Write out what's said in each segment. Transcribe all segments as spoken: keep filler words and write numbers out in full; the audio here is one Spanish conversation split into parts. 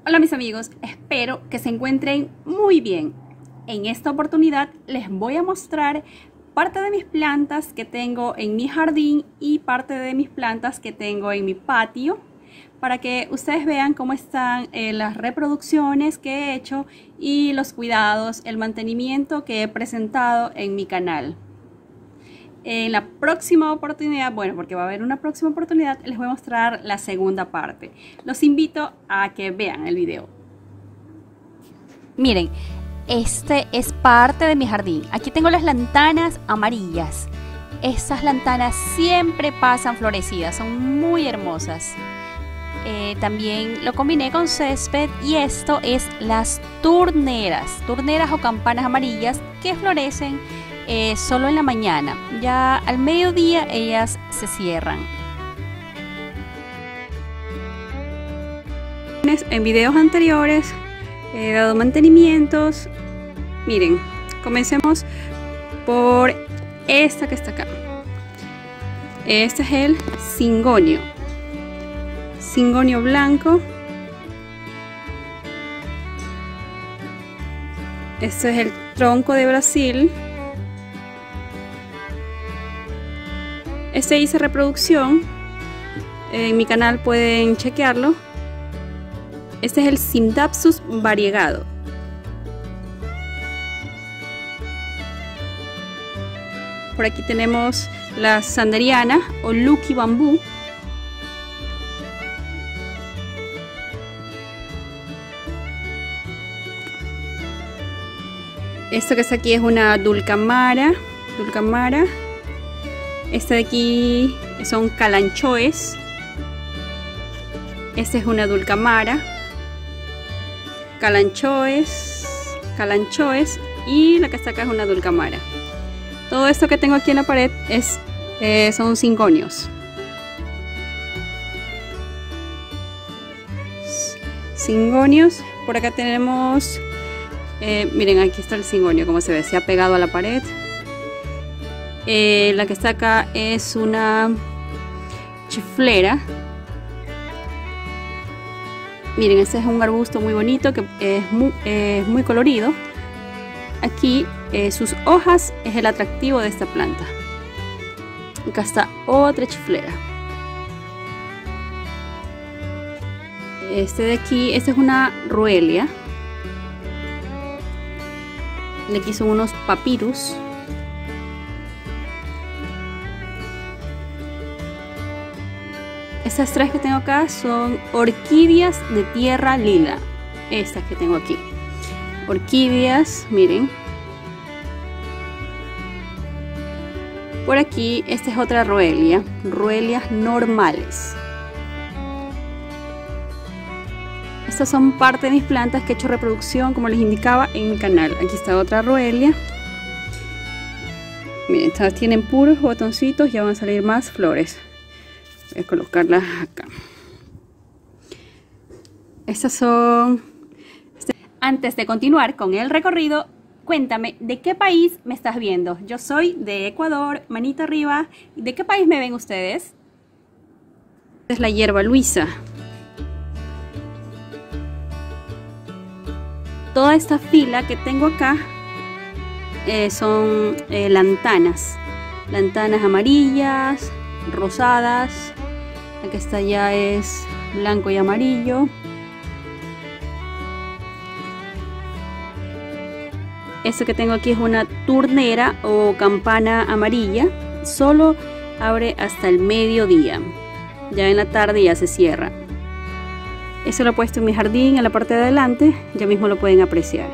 Hola mis amigos, espero que se encuentren muy bien. En esta oportunidad les voy a mostrar parte de mis plantas que tengo en mi jardín y parte de mis plantas que tengo en mi patio, para que ustedes vean cómo están eh, las reproducciones que he hecho y los cuidados, el mantenimiento que he presentado en mi canal. En la próxima oportunidad, bueno, porque va a haber una próxima oportunidad, les voy a mostrar la segunda parte. Los invito a que vean el video. Miren, este es parte de mi jardín. Aquí tengo las lantanas amarillas. Estas lantanas siempre pasan florecidas, son muy hermosas. Eh, también lo combiné con césped y esto es las turneras, turneras o campanas amarillas que florecen Eh, solo en la mañana. Ya al mediodía ellas se cierran. En videos anteriores he dado mantenimientos. Miren, comencemos por esta que está acá. Este es el cingonio cingonio blanco. Este es el tronco de Brasil. Este hice reproducción, en mi canal pueden chequearlo. Este es el Scindapsus variegado. Por aquí tenemos la sanderiana o Lucky bambú. Esto que está aquí es una dulcamara, dulcamara. Este de aquí son calanchoes. Este es una dulcamara. Calanchoes. Calanchoes. Y la que está acá es una dulcamara. Todo esto que tengo aquí en la pared es, eh, son cingonios. Cingonios. Por acá tenemos... Eh, miren, aquí está el cingonio, como se ve. Se ha pegado a la pared. Eh, la que está acá es una chiflera. Miren, este es un arbusto muy bonito que es muy, eh, muy colorido. Aquí eh, sus hojas es el atractivo de esta planta. Acá está otra chiflera. Este de aquí, este es una ruelia. De aquí son unos papirus. Estas tres que tengo acá son orquídeas de tierra lila. Estas que tengo aquí. Orquídeas, miren. Por aquí, esta es otra roelia. Roelias normales. Estas son parte de mis plantas que he hecho reproducción, como les indicaba, en mi canal. Aquí está otra roelia. Miren, estas tienen puros botoncitos, ya van a salir más flores. Voy a colocarlas acá. Estas son... Antes de continuar con el recorrido, cuéntame, ¿de qué país me estás viendo? Yo soy de Ecuador, manita arriba. ¿De qué país me ven ustedes? Esta es la hierba luisa. Toda esta fila que tengo acá eh, son eh, lantanas. Lantanas amarillas, rosadas. La que está allá es blanco y amarillo. Esto que tengo aquí es una turnera o campana amarilla. Solo abre hasta el mediodía. Ya en la tarde ya se cierra. Eso lo he puesto en mi jardín en la parte de adelante. Ya mismo lo pueden apreciar.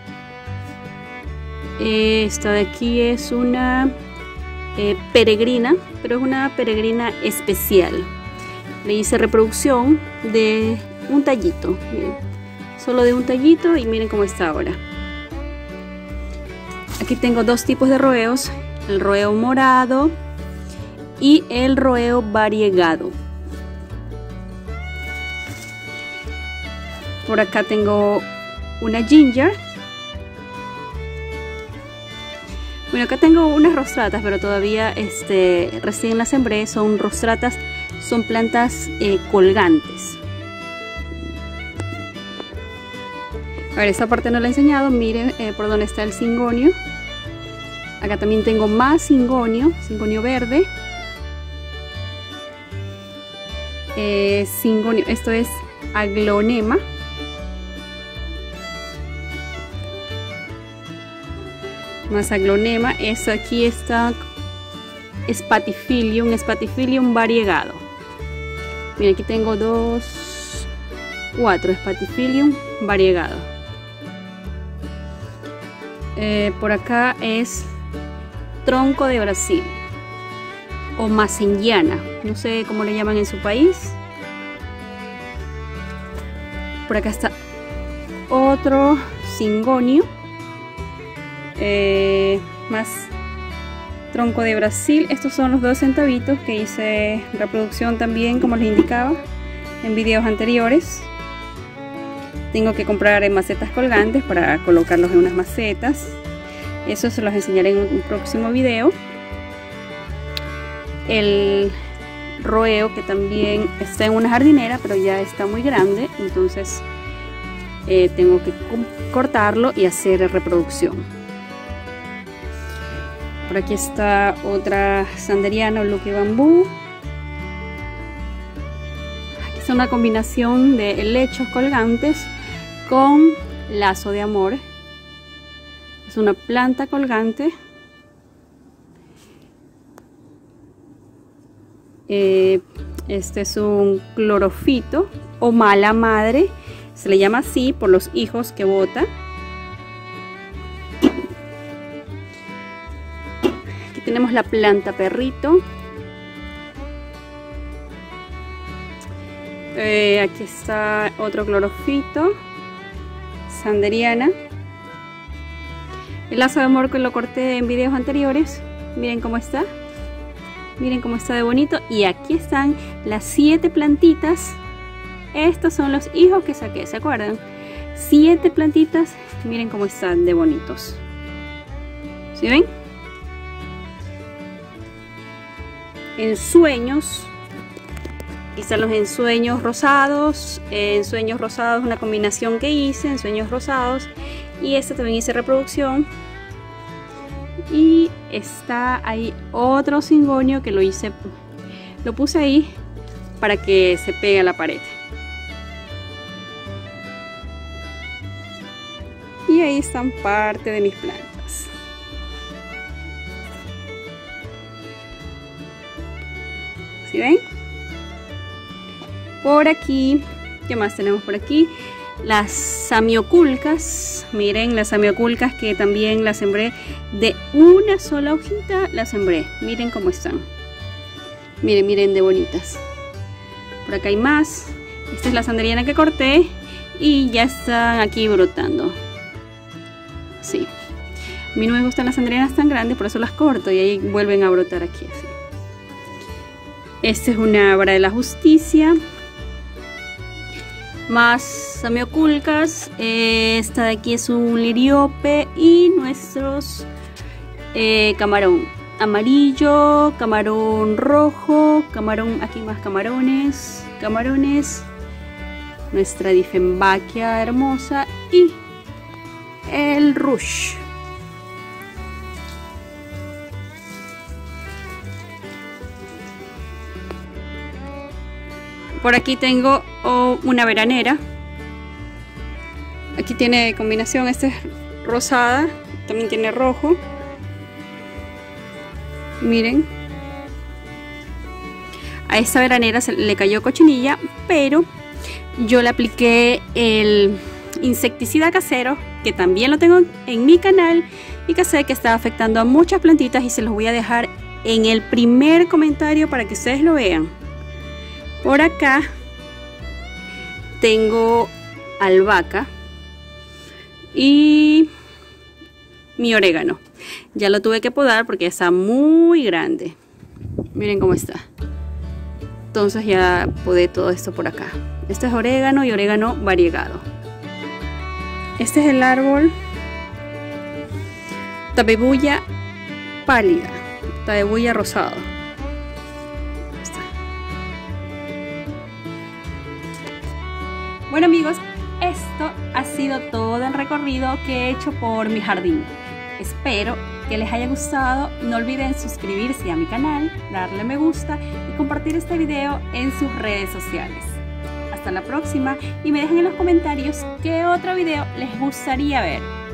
Esta de aquí es una eh, peregrina, pero es una peregrina especial. Le hice reproducción de un tallito, miren, solo de un tallito, y miren cómo está ahora. Aquí tengo dos tipos de roeos, el roeo morado y el roeo variegado. Por acá tengo una ginger. Bueno, acá tengo unas rostratas, pero todavía este, recién las sembré. Son rostratas, son plantas eh, colgantes. A ver, esta parte no la he enseñado. Miren eh, por dónde está el cingonio. Acá también tengo más cingonio, cingonio verde. Eh, cingonio, esto es aglonema. Más aglonema. Esto aquí está Spatifilium, Spatifilium variegado. Mira, aquí tengo dos, cuatro Spatifilium variegado. Eh, por acá es tronco de Brasil o macengiana, no sé cómo le llaman en su país. Por acá está otro cingonio, eh, más tronco de Brasil. Estos son los dos centavitos que hice reproducción también, como les indicaba en videos anteriores. Tengo que comprar macetas colgantes para colocarlos en unas macetas. Eso se los enseñaré en un próximo video. El roeo, que también está en una jardinera, pero ya está muy grande, entonces eh, tengo que cortarlo y hacer reproducción. Por aquí está otra sanderiana o Lucky Bambú. Aquí está una combinación de helechos colgantes con lazo de amor. Es una planta colgante. Eh, este es un clorofito o mala madre, se le llama así por los hijos que bota. Aquí tenemos la planta perrito. Eh, aquí está otro clorofito, sanderiana. El lazo de amor que lo corté en videos anteriores. Miren cómo está. Miren cómo está de bonito. Y aquí están las siete plantitas. Estos son los hijos que saqué, ¿se acuerdan? Siete plantitas. Miren cómo están de bonitos. ¿Sí ven? Ensueños. Aquí están los ensueños rosados. Ensueños rosados, una combinación que hice. Ensueños rosados. Y esta también hice reproducción. Y está ahí otro cingonio que lo hice, lo puse ahí para que se pegue a la pared. Y ahí están parte de mis plantas. ¿Sí ven? Por aquí, ¿qué más tenemos por aquí? Las samioculcas. Miren, las samioculcas que también las sembré de una sola hojita, las sembré. Miren cómo están. Miren, miren de bonitas. Por acá hay más. Esta es la sanderiana que corté y ya están aquí brotando. Sí. A mí no me gustan las sanderianas tan grandes, por eso las corto y ahí vuelven a brotar aquí así. Esta es una vara de la justicia. Más samioculcas. Eh, esta de aquí es un liriope y nuestros eh, camarón amarillo, camarón rojo, camarón, aquí más camarones, camarones, nuestra Dieffenbachia hermosa y el rush. Por aquí tengo oh, una veranera. Aquí tiene combinación, esta es rosada, también tiene rojo. Miren. A esta veranera se le cayó cochinilla, pero yo le apliqué el insecticida casero, que también lo tengo en mi canal y que sé que está afectando a muchas plantitas y se los voy a dejar en el primer comentario para que ustedes lo vean. Por acá tengo albahaca y mi orégano. Ya lo tuve que podar porque está muy grande. Miren cómo está. Entonces ya podé todo esto por acá. Este es orégano y orégano variegado. Este es el árbol tabebuya pálida, tabebuya rosado. Bueno amigos, esto ha sido sido todo el recorrido que he hecho por mi jardín. Espero que les haya gustado. No olviden suscribirse a mi canal, darle me gusta y compartir este video en sus redes sociales. Hasta la próxima y me dejan en los comentarios qué otro video les gustaría ver.